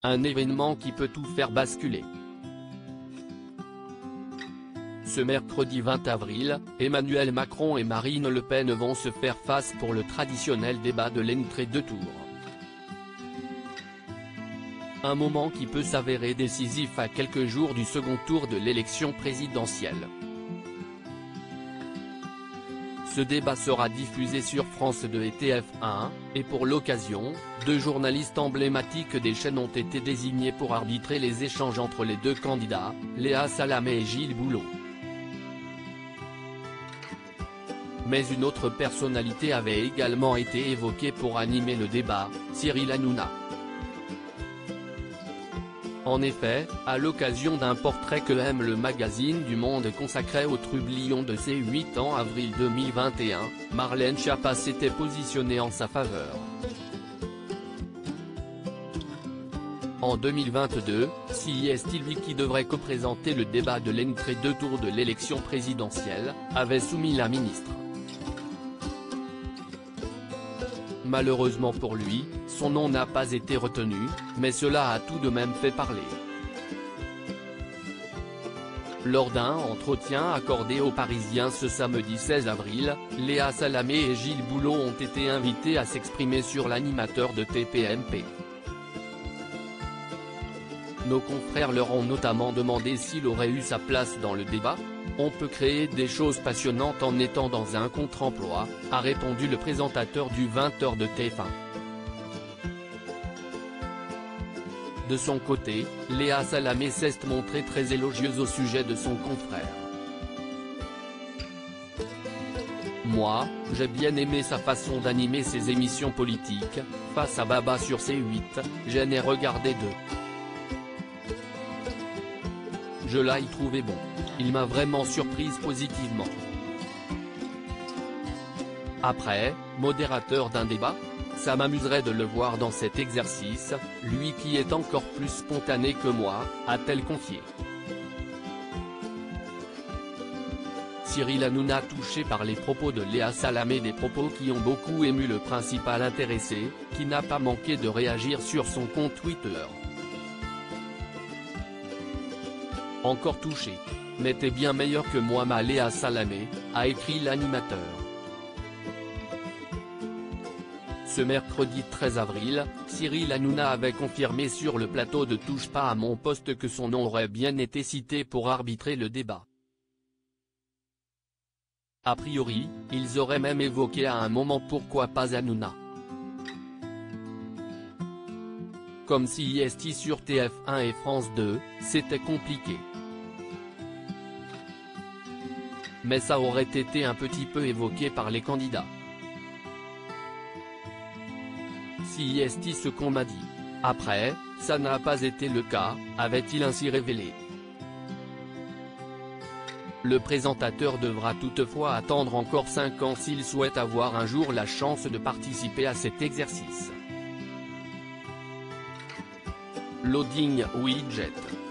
un événement qui peut tout faire basculer. Ce mercredi 20 avril, Emmanuel Macron et Marine Le Pen vont se faire face pour le traditionnel débat de l'entre-deux tours. Un moment qui peut s'avérer décisif à quelques jours du second tour de l'élection présidentielle. Ce débat sera diffusé sur France 2 et TF1, et pour l'occasion, 2 journalistes emblématiques des chaînes ont été désignés pour arbitrer les échanges entre les deux candidats, Léa Salamé et Gilles Boulot. Mais une autre personnalité avait également été évoquée pour animer le débat, Cyril Hanouna. En effet, à l'occasion d'un portrait que aime le magazine du Monde consacré au trublion de ses 8 ans avril 2021, Marlène Schiappa s'était positionnée en sa faveur. En 2022, c'est lui qui devrait co-présenter le débat de l'entre-deux tours de l'élection présidentielle, avait soumis la ministre. Malheureusement pour lui, son nom n'a pas été retenu, mais cela a tout de même fait parler. Lors d'un entretien accordé aux Parisiens ce samedi 16 avril, Léa Salamé et Gilles Boulot ont été invités à s'exprimer sur l'animateur de TPMP. Nos confrères leur ont notamment demandé s'il aurait eu sa place dans le débat. On peut créer des choses passionnantes en étant dans un contre-emploi, a répondu le présentateur du 20h de TF1. De son côté, Léa Salamé s'est montrée très élogieuse au sujet de son confrère. Moi, j'ai bien aimé sa façon d'animer ses émissions politiques, face à Baba sur C8, j'en ai regardé 2. Je l'ai trouvé bon. Il m'a vraiment surprise positivement. Après, modérateur d'un débat, ça m'amuserait de le voir dans cet exercice, lui qui est encore plus spontané que moi, a-t-elle confié. Cyril Hanouna touché par les propos de Léa Salamé, des propos qui ont beaucoup ému le principal intéressé, qui n'a pas manqué de réagir sur son compte Twitter. Encore touché. Mais t'es bien meilleur que moi ma Léa Salamé, a écrit l'animateur. Ce mercredi 13 avril, Cyril Hanouna avait confirmé sur le plateau de Touche pas à mon poste que son nom aurait bien été cité pour arbitrer le débat. A priori, ils auraient même évoqué à un moment pourquoi pas Hanouna. Comme si sur TF1 et France 2, c'était compliqué. Mais ça aurait été un petit peu évoqué par les candidats. Si ce qu'on m'a dit. Après, ça n'a pas été le cas, avait-il ainsi révélé. Le présentateur devra toutefois attendre encore 5 ans s'il souhaite avoir un jour la chance de participer à cet exercice. Loading widget.